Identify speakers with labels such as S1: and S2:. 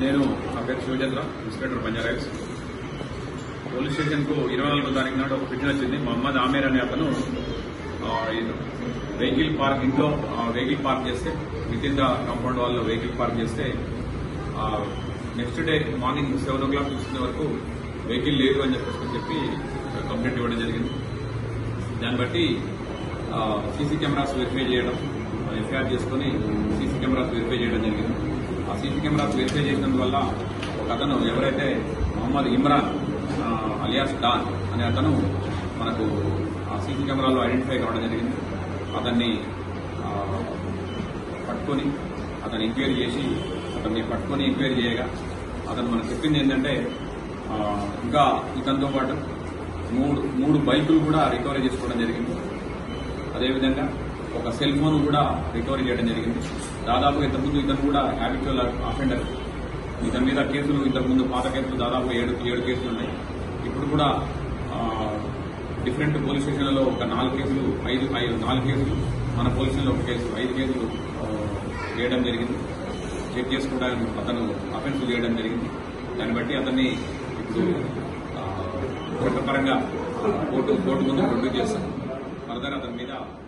S1: నేను నా పేరు Shivachandra, inspector Banjara Hills. Police station కు 24వ తారీఖు నాడు ఒక పిటిషన్ వచ్చింది. మహమ్మద్ ఆమీర్ అనే అతను వెహికల్ పార్క్ ఇంట్లో వెహికల్ పార్క్ చేస్తే విత్ ఇన్ ద కాంపౌండ్ వాళ్ళు వెహికల్ పార్క్ చేస్తే నెక్స్ట్ డే మార్నింగ్ 7 o'clock చూసుకునే వరకు వెహికల్ లేదు అని చెప్పి కంప్లైంట్ ఇవ్వడం జరిగింది. దాన్ని బట్టి సీసీ కెమెరాస్ వెరిఫై చేయడం, ఎఫ్ఐఆర్ చేసుకుని సీసీ కెమెరాస్ వెరిఫై చేయడం జరిగింది. ఆ సీసీ కెమెరాస్ వెరిఫై చేసినందువల్ల ఒక అతను ఎవరైతే మహమ్మద్ ఇమ్రాన్ అలియాస్ డాన్ అనే అతను మనకు ఆ సీసీ కెమెరాలో ఐడెంటిఫై కావడం జరిగింది. అతన్ని పట్టుకొని అతను ఎంక్వైరీ చేసి అతన్ని ఎంక్వైరీ చేయగా అతను మనకు చెప్పింది ఏంటంటే ఇంకా ఇతనితో పాటు మూడు బైకులు కూడా రికవరీ చేసుకోవడం జరిగింది. అదేవిధంగా ఒక సెల్ ఫోన్ కూడా రికవరీ చేయడం జరిగింది. దాదాపు ఇంతకుముందు ఇతను కూడా హ్యాబిచువల్ అఫెండర్. ఇతని మీద కేసులు ఇంతకుముందు పాత కేసులు దాదాపు 7 కేసులు ఉన్నాయి. ఇప్పుడు కూడా డిఫరెంట్ పోలీస్ స్టేషన్లలో ఒక 4 కేసులు 4 కేసులు, మన పోలీస్ స్టేషన్లో ఒక కేసు 5 కేసులు చేయడం జరిగింది. చెక్ చేసుకోవడానికి అతను అఫెన్స్ చేయడం జరిగింది. దాన్ని బట్టి అతన్ని ఇప్పుడు చట్టపరంగా కోర్టు ముందు ప్రొడ్యూస్ చేస్తాం. ఫర్దర్ అతని మీద